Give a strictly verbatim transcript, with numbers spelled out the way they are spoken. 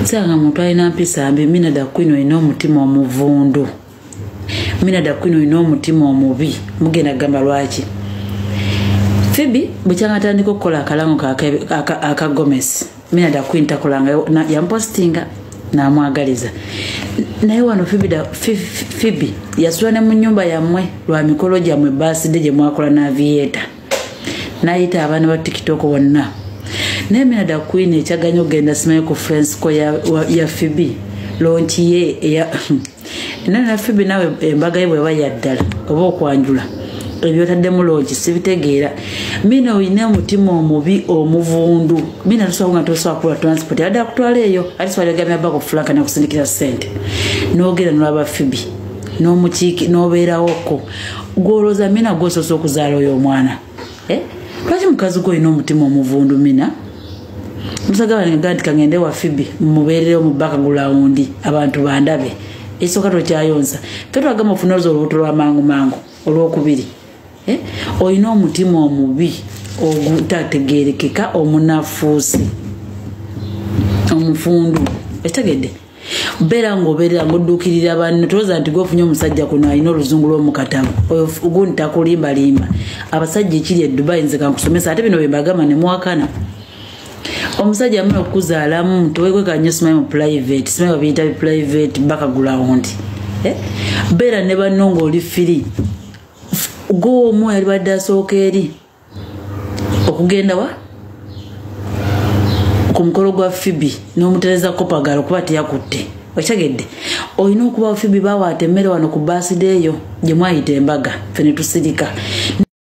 nsanga muntu alina mpisa mbi Mina da Queen olina omutima omuvundu. Mina da Queen olina omutima omubi. Mugenda gamba lwaki? Phoebe bukyanga atandika okukola akalango aka Gomez. Mina da Queen takolanga yampostinga n'amwagaliza. Naye wano Phoebe da Phoebe yasula ne mu nnyumba yammwe lwa mikolo gyammwe birthday gye mwakola na Aviator. N'ayita abaana ba TikTok bonna. Naye Mina da Queen ekyaganya ogenda simanyi ku friends ko ya, ya Phoebe launch ye ya nana Phoebe nawe embaga ye bweba yaddala oba okwanjula ebyotaddemu launch sibitegeera. Mina oyina omutima omubi omuvundu. Mina tosobola nga tosobola kula transport adda kutwala eyo ati swali gamya bako flanka na kusindikira sente n'ogera n'aba Phoebe n'omukiiki n'obeerawo ko gwoloza Mina gwosoose okuzaala oyo omwana. Eh? Lwaki mukazi gwo olina omutima omuvundu Mina? Musagaba ngandi kangende wa Phoebe mubeerere mu background abantu bandabe. Esoka to kyayonza. Fetu agama funozo olubuto lwa mangu mangu olwokubiri. Eh? Olina omutima omubi ogutategeerekeka omunafuusi. Omufundu. Etegedde. Bera ngoberera ngoddukirira abantu toza nti gofunye omusajja kuno alina oluzungu lw'omukatabu. Ugundi takulimba limba. Abasajja ekiri e Dubai nze kankusomesa ate bino bembagama ne mwakana. Omusajja amuna okuzaalamu towekwe kanyo simanyi mu private simanyi babiyita private background. Eh? Bera ne bannongo oli firi. Go omu yali badde asooka eri okugenda wa ku mukolo gwa Phoebe n'omutereza kopagalo kuba teyakutte. Okyagedde olina okuba Phoebe bawaata emmere wano ku birthday yo gye mwayita embaga ffe ne tusirika.